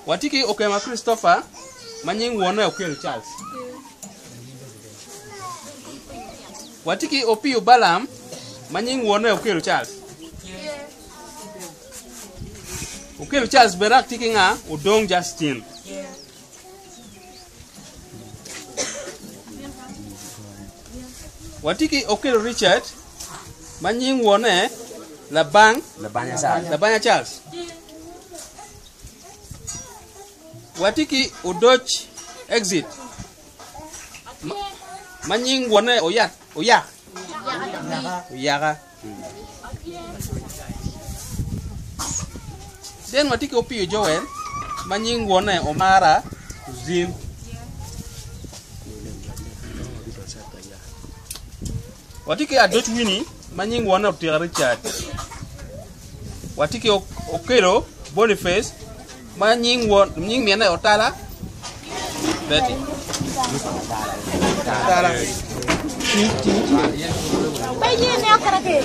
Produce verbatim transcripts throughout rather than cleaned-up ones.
Watiki okema Christopher manying wone okel Charles. Watiki Opio Balam manying wone okel Charles. Okel Charles berak tiki nga udong Justin. Watiki okel Richard manying wone Labang Labanya Charles. Labanya Charles. Watiki Udoch exit. Ma, manying wone Oyak Oyak Oyaka. Then watiki Opio Joel manying wone Omara Zim. Watiki Adoch Winnie manying wone Otia Richard. Watiki Okelo Boniface manying won manying miana Otala Betty Otala Bayi ni akara ke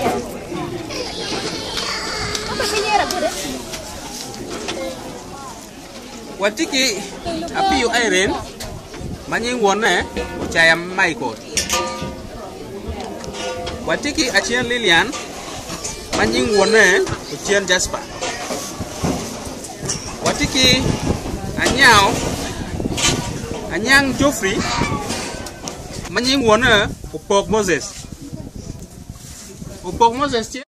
apa senyera gede Watiki Apio Irene manying wone Ochaya Michael. Watiki Achian Lilian manying wone Ochian Jasper. Watiki Anyao Anyang Joffrey manying wone Upok Moses. Upok Moses